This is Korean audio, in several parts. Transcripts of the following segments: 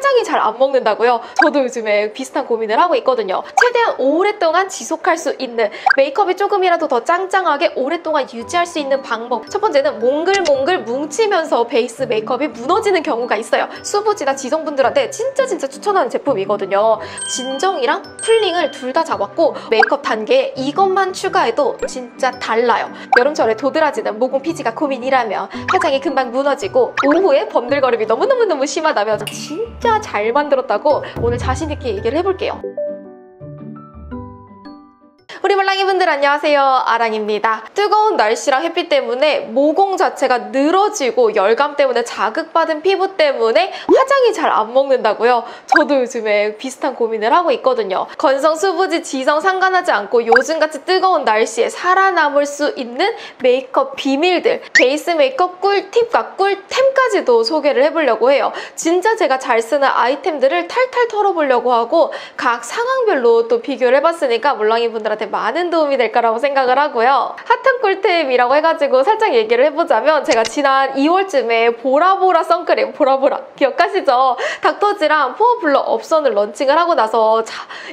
화장이 잘 안 먹는다고요? 저도 요즘에 비슷한 고민을 하고 있거든요. 최대한 오랫동안 지속할 수 있는, 메이크업이 조금이라도 더 짱짱하게 오랫동안 유지할 수 있는 방법. 첫 번째는 몽글몽글 뭉치면서 베이스 메이크업이 무너지는 경우가 있어요. 수부지나 지성분들한테 진짜 추천하는 제품이거든요. 진정이랑 풀링을 둘 다 잡았고 메이크업 단계에 이것만 추가해도 진짜 달라요. 여름철에 도드라지는 모공 피지가 고민이라면, 화장이 금방 무너지고 오후에 번들거림이 너무너무 심하다면 진짜 잘 만들었다고 오늘 자신있게 얘기를 해볼게요. 우리 말랑이분들 안녕하세요, 아랑입니다. 뜨거운 날씨랑 햇빛 때문에 모공 자체가 늘어지고 열감 때문에 자극받은 피부 때문에 화장이 잘 안 먹는다고요? 저도 요즘에 비슷한 고민을 하고 있거든요. 건성, 수부지, 지성 상관하지 않고 요즘같이 뜨거운 날씨에 살아남을 수 있는 메이크업 비밀들, 베이스 메이크업 꿀팁과 꿀템까지도 소개를 해보려고 해요. 진짜 제가 잘 쓰는 아이템들을 탈탈 털어보려고 하고 각 상황별로 또 비교를 해봤으니까 물랑이분들한테 많은 도움이 될 거라고 생각을 하고요. 핫한 꿀템이라고 해가지고 살짝 얘기를 해보자면, 제가 지난 2월쯤에 보라보라 선크림, 보라보라 기억하시죠? 닥터지랑 포어블러 업선을 런칭을 하고 나서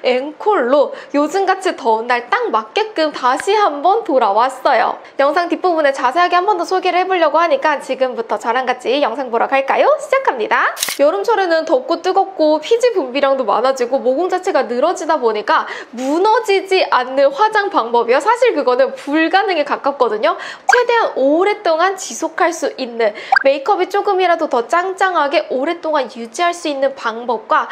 앵콜로 요즘같이 더운 날 딱 맞게끔 다시 한번 돌아왔어요. 영상 뒷부분에 자세하게 한 번 더 소개를 해보려고 하니까 지금부터 저랑 같이 영상 보러 갈까요? 시작합니다. 여름철에는 덥고 뜨겁고 피지 분비량도 많아지고 모공 자체가 늘어지다 보니까 무너지지 않는 화장 방법이요. 사실 그거는 불가능에 가깝거든요. 최대한 오랫동안 지속할 수 있는, 메이크업이 조금이라도 더 짱짱하게 오랫동안 유지할 수 있는 방법과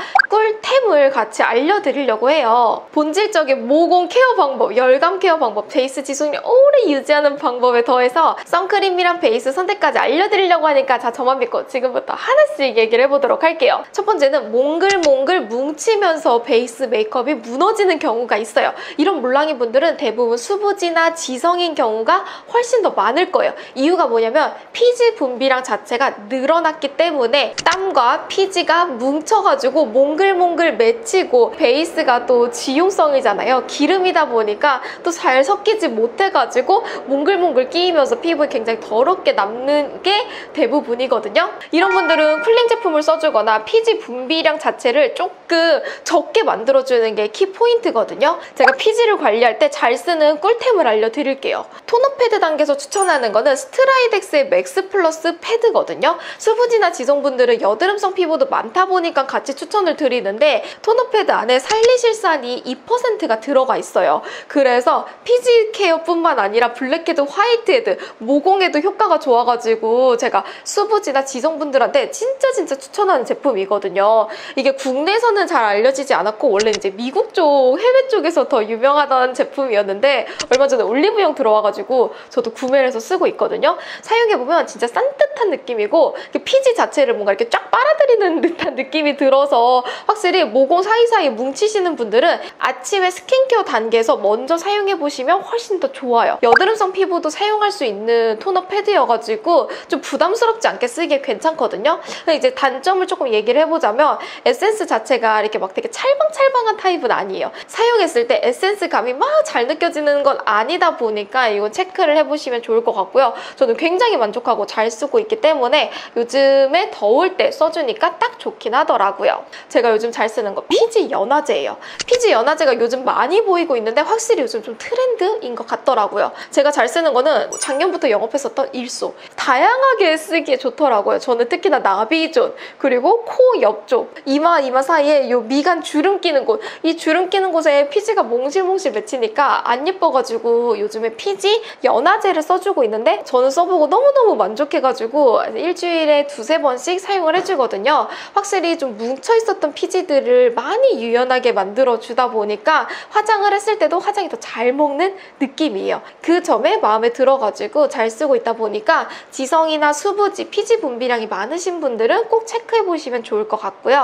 꿀템을 같이 알려드리려고 해요. 본질적인 모공 케어 방법, 열감 케어 방법, 베이스 지속력 오래 유지하는 방법에 더해서 선크림이랑 베이스 선택까지 알려드리려고 하니까 저만 믿고 지금부터 하나씩 얘기를 해보도록 할게요. 첫 번째는 몽글몽글 뭉치면서 베이스 메이크업이 무너지는 경우가 있어요. 이런 물랑이 분들은 대부분 수부지나 지성인 경우가 훨씬 더 많을 거예요. 이유가 뭐냐면 피지 분비량 자체가 늘어났기 때문에 땀과 피지가 뭉쳐가지고 몽글몽글 맺히고, 베이스가 또 지용성이잖아요. 기름이다 보니까 또 잘 섞이지 못해가지고 몽글몽글 끼이면서 피부에 굉장히 더럽게 남는 게 대부분이거든요. 이런 분들은 쿨링 제품을 써주거나 피지 분비량 자체를 조금 적게 만들어주는 게 키포인트거든요. 제가 피지를 관리할 때 잘 쓰는 꿀템을 알려드릴게요. 토너 패드 단계에서 추천하는 거는 스트라이덱스의 맥스 플러스 패드거든요. 수부지나 지성분들은 여드름성 피부도 많다 보니까 같이 추천을 드리는데, 토너 패드 안에 살리실산이 2%가 들어가 있어요. 그래서 피지 케어뿐만 아니라 블랙헤드, 화이트헤드, 모공에도 효과가 좋아가지고 제가 수부지나 지성분들한테 진짜 추천하는 제품이거든요. 이게 국내에서는 잘 알려지지 않았고 원래 이제 미국 쪽, 해외 쪽에서 더 유명하던 제품이었는데 얼마 전에 올리브영 들어와가지고 저도 구매를 해서 쓰고 있거든요. 사용해보면 진짜 산뜻한 느낌이고 피지 자체를 뭔가 이렇게 쫙 빨아들이는 듯한 느낌이 들어서 확실히 모공 사이사이 뭉치시는 분들은 아침에 스킨케어 단계에서 먼저 사용해보시면 훨씬 더 좋아요. 여드름성 피부도 사용할 수 있는 토너 패드여가지고 좀 부담스럽지 않게 쓰기에 괜찮거든요. 근데 이제 단점을 조금 얘기를 해보자면, 에센스 자체가 이렇게 막 되게 찰방찰방한 타입은 아니에요. 사용했을 때 에센스 감이 막 잘 느껴지는 건 아니다 보니까 이건 체크를 해보시면 좋을 것 같고요. 저는 굉장히 만족하고 잘 쓰고 있기 때문에 요즘에 더울 때 써주니까 딱 좋긴 하더라고요. 제가 요즘 잘 쓰는 거 피지 연화제예요. 피지 연화제가 요즘 많이 보이고 있는데 확실히 요즘 좀 트렌드인 것 같더라고요. 제가 잘 쓰는 거는 작년부터 영업했었던 일소, 다양하게 쓰기에 좋더라고요. 저는 특히나 나비존, 그리고 코 옆쪽, 이마 사이에 요 미간 주름 끼는 곳, 이 주름 끼는 곳에 피지가 몽실몽실 맺히니까 안 예뻐가지고 요즘에 피지 연화제를 써주고 있는데, 저는 써보고 너무너무 만족해가지고 일주일에 2~3번씩 사용을 해주거든요. 확실히 좀 뭉쳐있었던 피지들을 많이 유연하게 만들어주다 보니까 화장을 했을 때도 화장이 더 잘 먹는 느낌이에요. 그 점에 마음에 들어가지고 잘 쓰고 있다 보니까 지성이나 수부지, 피지 분비량이 많으신 분들은 꼭 체크해보시면 좋을 것 같고요.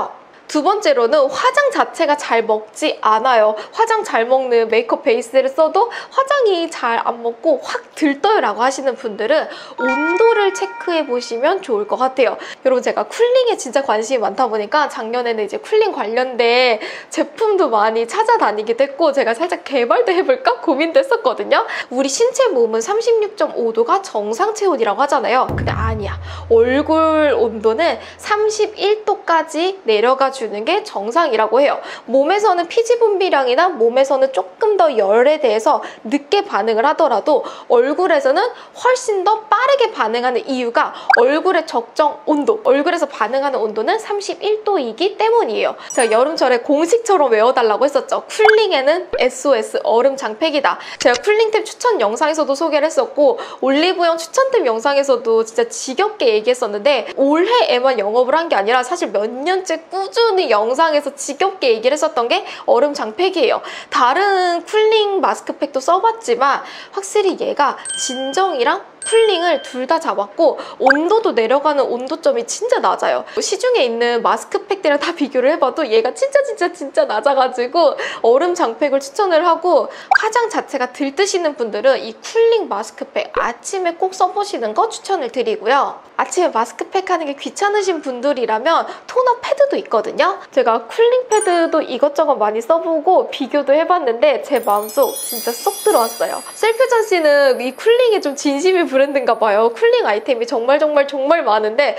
두 번째로는 화장 자체가 잘 먹지 않아요. 화장 잘 먹는 메이크업 베이스를 써도 화장이 잘 안 먹고 확 들떠요 라고 하시는 분들은 온도를 체크해 보시면 좋을 것 같아요. 여러분, 제가 쿨링에 진짜 관심이 많다 보니까 작년에는 이제 쿨링 관련된 제품도 많이 찾아다니기도 했고 제가 살짝 개발도 해볼까 고민도 했었거든요. 우리 신체 몸은 36.5도가 정상 체온이라고 하잖아요. 근데 아니야. 얼굴 온도는 31도까지 내려가 주는 게 정상이라고 해요. 몸에서는 피지 분비량이나 몸에서는 조금 더 열에 대해서 늦게 반응을 하더라도 얼굴에서는 훨씬 더 빠르게 반응하는 이유가 얼굴의 적정 온도, 얼굴에서 반응하는 온도는 31도이기 때문이에요. 제가 여름철에 공식처럼 외워달라고 했었죠. 쿨링에는 SOS 얼음 장팩이다. 제가 쿨링템 추천 영상에서도 소개를 했었고 올리브영 추천템 영상에서도 진짜 지겹게 얘기했었는데 올해에만 영업을 한 게 아니라 사실 몇 년째 꾸준히 영상에서 지겹게 얘기를 했었던 게 얼음 장팩이에요. 다른 쿨링 마스크팩도 써봤지만 확실히 얘가 진정이랑 쿨링을 둘 다 잡았고 온도도 내려가는 온도점이 진짜 낮아요. 시중에 있는 마스크팩들이랑 다 비교를 해봐도 얘가 진짜 낮아가지고 얼음 장팩을 추천을 하고 화장 자체가 들뜨시는 분들은 이 쿨링 마스크팩 아침에 꼭 써보시는 거 추천을 드리고요. 아침에 마스크팩 하는 게 귀찮으신 분들이라면 토너 패드도 있거든요. 제가 쿨링 패드도 이것저것 많이 써보고 비교도 해봤는데 제 마음속 진짜 쏙 들어왔어요. 셀퓨전 씨는 이 쿨링에 좀 진심이 브랜드인가 봐요. 쿨링 아이템이 정말 많은데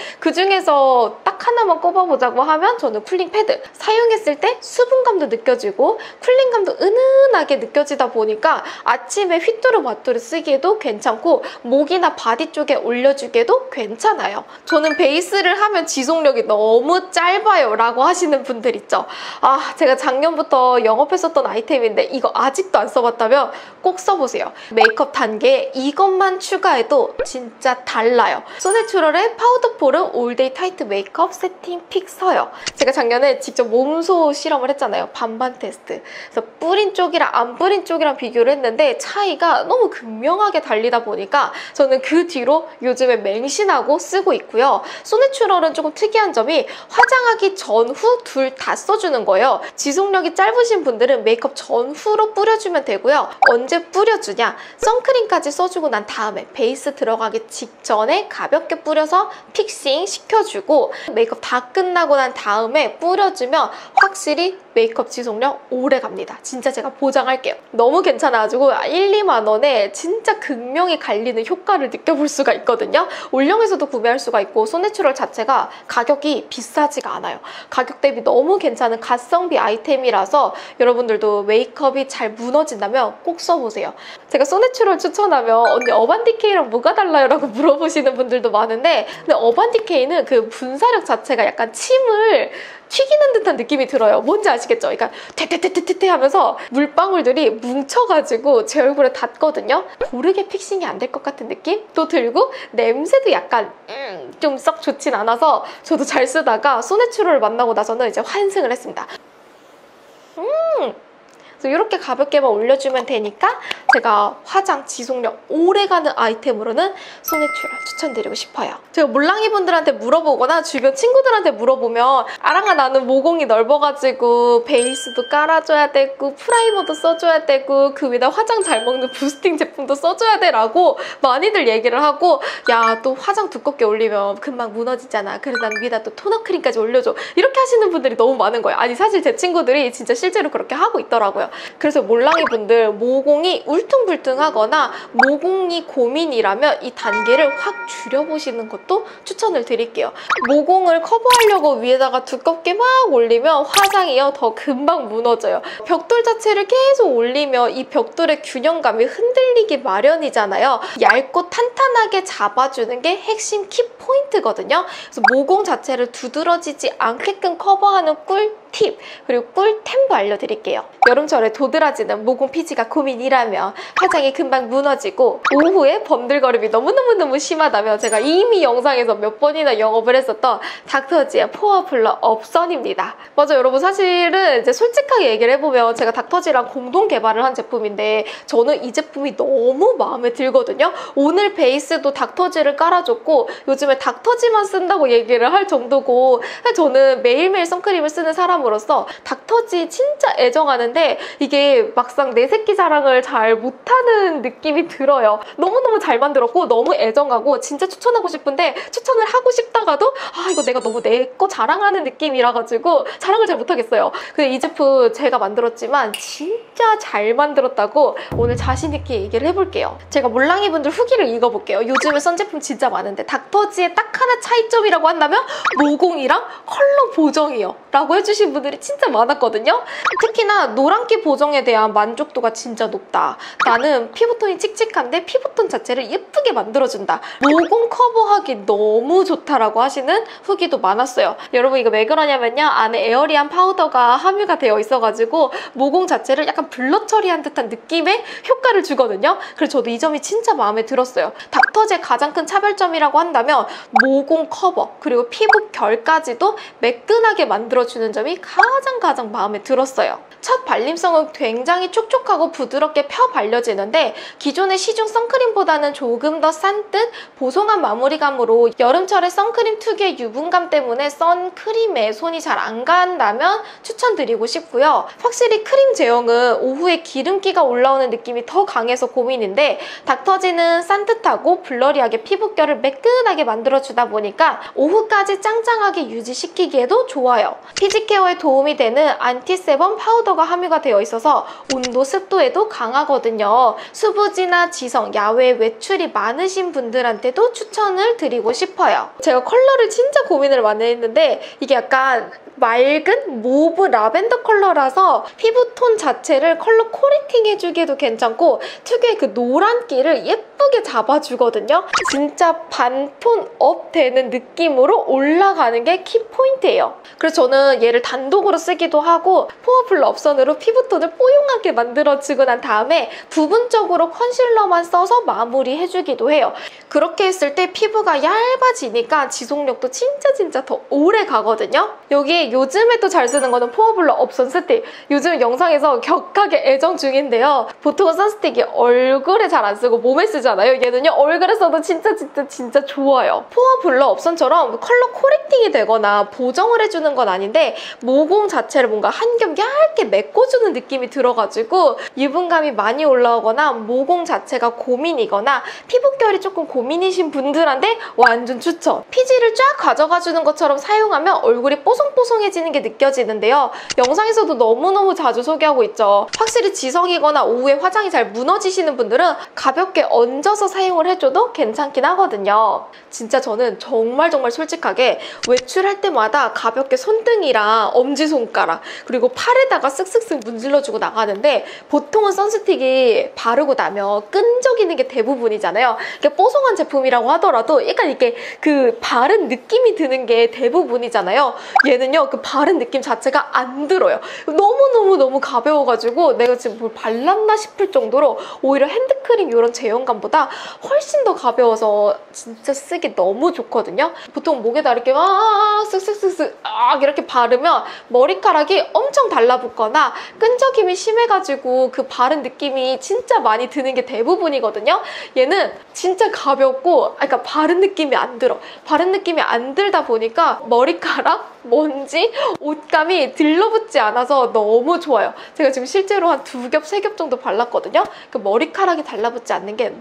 그중에서 딱 하나만 꼽아보자고 하면 저는 쿨링 패드. 사용했을 때 수분감도 느껴지고 쿨링감도 은은하게 느껴지다 보니까 아침에 휘뚜루마뚜루 쓰기에도 괜찮고 목이나 바디 쪽에 올려주기에도 괜찮아요. 저는 베이스를 하면 지속력이 너무 짧아요 라고 하시는 분들 있죠. 아, 제가 작년부터 영업했었던 아이템인데 이거 아직도 안 써봤다면 꼭 써보세요. 메이크업 단계에 이것만 추가해도 진짜 달라요. 소내추럴의 파우더 포름 올데이 타이트 메이크업 세팅 픽서요. 제가 작년에 직접 몸소 실험을 했잖아요. 반반 테스트. 그래서 뿌린 쪽이랑 안 뿌린 쪽이랑 비교를 했는데 차이가 너무 극명하게 달리다 보니까 저는 그 뒤로 요즘에 맹신하고 쓰고 있고요. 소내추럴은 조금 특이한 점이 화장하기 전후 둘 다 써주는 거예요. 지속력이 짧으신 분들은 메이크업 전후로 뿌려주면 되고요. 언제 뿌려주냐? 선크림까지 써주고 난 다음에 베이스 들어가기 직전에 가볍게 뿌려서 픽싱 시켜주고 메이크업 다 끝나고 난 다음에 뿌려주면 확실히 메이크업 지속력 오래 갑니다. 진짜 제가 보장할게요. 너무 괜찮아가지고 1, 2만 원에 진짜 극명히 갈리는 효과를 느껴볼 수가 있거든요. 올영에서도 구매할 수가 있고 소내추럴 자체가 가격이 비싸지가 않아요. 가격 대비 너무 괜찮은 가성비 아이템이라서 여러분들도 메이크업이 잘 무너진다면 꼭 써보세요. 제가 소내추럴 추천하면 언니 어반디케이랑 뭐가 달라요? 라고 물어보시는 분들도 많은데 근데 어반디케이는 그 분사력 자체가 약간 침을 튀기는 듯한 느낌이 들어요. 뭔지 아시겠죠? 그러니까 퇴퇴퇴퇴퇴 하면서 물방울들이 뭉쳐가지고 제 얼굴에 닿거든요. 고르게 픽싱이 안 될 것 같은 느낌도 들고 냄새도 약간 좀 썩 좋진 않아서 저도 잘 쓰다가 소내추럴을 만나고 나서는 이제 환승을 했습니다. 그래서 이렇게 가볍게만 올려주면 되니까 제가 화장 지속력 오래가는 아이템으로는 소내추럴 추천드리고 싶어요. 제가 몰랑이 분들한테 물어보거나 주변 친구들한테 물어보면 아랑아 나는 모공이 넓어가지고 베이스도 깔아줘야 되고 프라이머도 써줘야 되고 그 위에다 화장 잘 먹는 부스팅 제품도 써줘야 돼 라고 많이들 얘기를 하고 야 또 화장 두껍게 올리면 금방 무너지잖아. 그래서 난 위에다 또 토너 크림까지 올려줘. 이렇게 하시는 분들이 너무 많은 거예요. 아니 사실 제 친구들이 진짜 실제로 그렇게 하고 있더라고요. 그래서 몰랑이 분들 모공이 울퉁불퉁하거나 모공이 고민이라면 이 단계를 확 줄여보시는 것도 추천을 드릴게요. 모공을 커버하려고 위에다가 두껍게 막 올리면 화장이요 더 금방 무너져요. 벽돌 자체를 계속 올리면 이 벽돌의 균형감이 흔들리기 마련이잖아요. 얇고 탄탄하게 잡아주는 게 핵심 키 포인트거든요. 그래서 모공 자체를 두드러지지 않게끔 커버하는 꿀 꿀팁 그리고 꿀템도 알려드릴게요. 여름철에 도드라지는 모공 피지가 고민이라면, 화장이 금방 무너지고 오후에 번들거림이 너무너무 심하다면 제가 이미 영상에서 몇 번이나 영업을 했었던 닥터지의 포어블러 업선입니다. 맞아, 여러분, 사실은 이제 솔직하게 얘기를 해보면 제가 닥터지랑 공동 개발을 한 제품인데 저는 이 제품이 너무 마음에 들거든요. 오늘 베이스도 닥터지를 깔아줬고 요즘에 닥터지만 쓴다고 얘기를 할 정도고, 저는 매일매일 선크림을 쓰는 사람으로서 닥터지 진짜 애정하는데 이게 막상 내 새끼 자랑을 잘 못하는 느낌이 들어요. 너무너무 잘 만들었고 너무 애정하고 진짜 추천하고 싶은데, 추천을 하고 싶다가도 이거 내가 너무 내 거 자랑하는 느낌이라 가지고 자랑을 잘 못하겠어요. 근데 이 제품 제가 만들었지만 진짜 잘 만들었다고 오늘 자신 있게 얘기를 해볼게요. 제가 몰랑이 분들 후기를 읽어볼게요. 요즘에 선 제품 진짜 많은데 닥터지의 딱 하나 차이점이라고 한다면 모공이랑 컬러 보정이요 라고 해주신 분들이 진짜 많았거든요. 특히나 노란기 보정에 대한 만족도가 진짜 높다. 나는 피부톤이 칙칙한데 피부톤 자체를 예쁘게 만들어준다. 모공 커버하기 너무 좋다라고 하시는 후기도 많았어요. 여러분, 이거 왜 그러냐면요, 안에 에어리한 파우더가 함유가 되어 있어가지고 모공 자체를 약간 블러 처리한 듯한 느낌의 효과를 주거든요. 그래서 저도 이 점이 진짜 마음에 들었어요. 닥터지의 가장 큰 차별점이라고 한다면 모공 커버 그리고 피부 결까지도 매끈하게 만들어주는 점이 가장 마음에 들었어요. 첫 발림성은 굉장히 촉촉하고 부드럽게 펴 발려지는데 기존의 시중 선크림보다는 조금 더 산뜻 보송한 마무리감으로 여름철에 선크림 특유의 유분감 때문에 선크림에 손이 잘 안 간다면 추천드리고 싶고요. 확실히 크림 제형은 오후에 기름기가 올라오는 느낌이 더 강해서 고민인데, 닥터지는 산뜻하고 블러리하게 피부결을 매끈하게 만들어주다 보니까 오후까지 짱짱하게 유지시키기에도 좋아요. 피지케어에 도움이 되는 안티세범 파우더가 함유가 되어 있어서 온도, 습도에도 강하거든요. 수부지나 지성, 야외 외출이 많으신 분들한테도 추천을 드리고 싶어요. 제가 컬러를 진짜 고민을 많이 했는데 이게 약간 맑은 모브 라벤더 컬러라서 피부톤 자체를 컬러 코렉팅 해주기도 괜찮고 특유의 그 노란기를 예쁘게 잡아주거든요. 진짜 반톤 업 되는 느낌으로 올라가는 게 키포인트예요. 그래서 저는 얘를 단독으로 쓰기도 하고 포어블러 업선으로 피부톤을 뽀용하게 만들어주고 난 다음에 부분적으로 컨실러만 써서 마무리해주기도 해요. 그렇게 했을 때 피부가 얇아지니까 지속력도 진짜 더 오래 가거든요. 여기 요즘에 또 잘 쓰는 거는 포어블러 업선 스틱. 요즘 영상에서 격하게 애정 중인데요. 보통은 선스틱이 얼굴에 잘 안 쓰고 몸에 쓰잖아요. 얘는요, 얼굴에 써도 진짜 좋아요. 포어블러 업선처럼 컬러 코렉팅이 되거나 보정을 해주는 건 아닌데 모공 자체를 뭔가 한 겹 얇게 메꿔주는 느낌이 들어가지고 유분감이 많이 올라오거나 모공 자체가 고민이거나 피부결이 조금 고민이신 분들한테 완전 추천! 피지를 쫙 가져가주는 것처럼 사용하면 얼굴이 뽀송뽀송해지는 게 느껴지는데요. 영상에서도 너무너무 자주 소개하고 있죠. 확실히 지성이거나 오후에 화장이 잘 무너지시는 분들은 가볍게 얹어서 사용을 해줘도 괜찮긴 하거든요. 진짜 저는 정말 솔직하게 외출할 때마다 가볍게 손등이랑 엄지손가락 그리고 팔에다가 쓱쓱쓱 문질러주고 나가는데, 보통은 선스틱이 바르고 나면 끈적이는 게 대부분이잖아요. 이게 뽀송한 제품이라고 하더라도 약간 이렇게 그 바른 느낌이 드는 게 대부분이잖아요. 얘는요, 그 바른 느낌 자체가 안 들어요. 너무 가벼워가지고 내가 지금 뭘 발랐나 싶을 정도로 오히려 핸드크림 이런 제형감보다 훨씬 더 가벼워서 진짜 쓰기 너무 좋거든요. 보통 목에다 이렇게 쓱쓱쓱쓱 이렇게 바르면 머리카락이 엄청 달라붙거나 끈적임이 심해가지고 그 바른 느낌이 진짜 많이 드는 게 대부분이거든요. 얘는 진짜 가볍고 그러니까 바른 느낌이 안 들어. 바른 느낌이 안 들다 보니까 머리카락, 먼지, 옷감이 들러붙지 않아서 너무 좋아요. 제가 지금 실제로 한 2겹, 3겹 정도 발랐거든요. 그 머리카락이 달라붙지 않는 게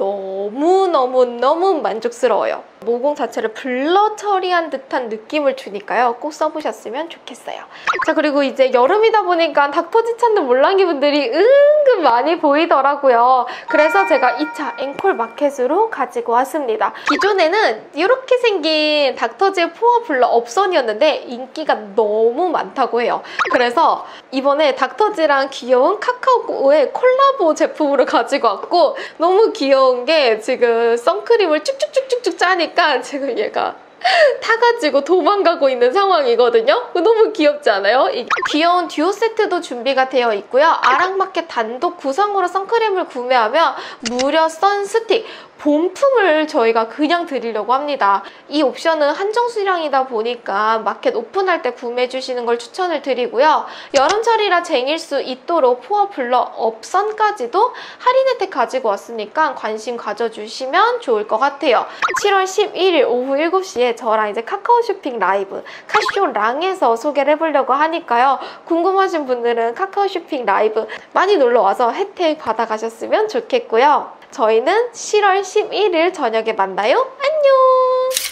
너무 만족스러워요. 모공 자체를 블러 처리한 듯한 느낌을 주니까요. 꼭 써보셨으면 좋겠어요. 자, 그리고 이제 여름이다 보니까 닥터지 찾는 몰랑이 분들이 은근 많이 보이더라고요. 그래서 제가 2차 앵콜 마켓으로 가지고 왔습니다. 기존에는 이렇게 생긴 닥터지의 포어블러 업선이었는데 인기가 너무 많다고 해요. 그래서 이번에 닥터지랑 귀여운 카카오의 콜라보 제품으로 가지고 왔고, 너무 귀여운 게 지금 선크림을 쭉쭉쭉쭉 짜니까 지금 얘가 타가지고 도망가고 있는 상황이거든요. 너무 귀엽지 않아요? 이 귀여운 듀오 세트도 준비가 되어 있고요. 아랑마켓 단독 구성으로 선크림을 구매하면 무려 선스틱, 본품을 저희가 그냥 드리려고 합니다. 이 옵션은 한정 수량이다 보니까 마켓 오픈할 때 구매해 주시는 걸 추천을 드리고요. 여름철이라 쟁일 수 있도록 포어 블러 업선까지도 할인 혜택 가지고 왔으니까 관심 가져주시면 좋을 것 같아요. 7월 11일 오후 7시에 저랑 이제 카카오 쇼핑 라이브 카쇼랑에서 소개를 해보려고 하니까요. 궁금하신 분들은 카카오 쇼핑 라이브 많이 놀러와서 혜택 받아가셨으면 좋겠고요. 저희는 7월 11일 저녁에 만나요. 안녕!